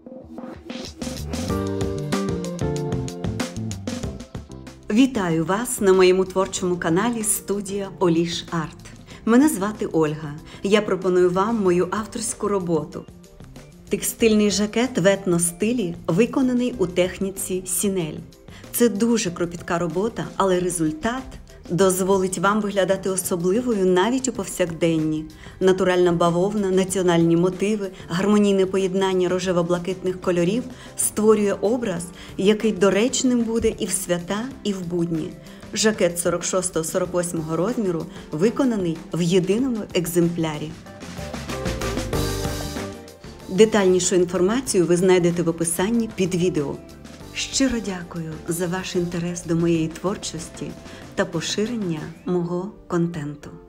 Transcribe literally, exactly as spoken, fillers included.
Вітаю вас на моєму творчому каналі «Студія Оліш Арт». Мене звати Ольга. Я пропоную вам мою авторську роботу. Текстильний жакет в етностилі виконаний у техніці сінель. Це дуже кропітка робота, але результат дозволить вам виглядати особливою навіть у повсякденні. Натуральна бавовна, національні мотиви, гармонійне поєднання рожево-блакитних кольорів створює образ, який доречним буде і в свята, і в будні. Жакет сорок шостого сорок восьмого розміру виконаний в єдиному екземплярі. Детальнішу інформацію ви знайдете в описанні під відео. Щиро дякую за ваш інтерес до моєї творчості та поширення мого контенту.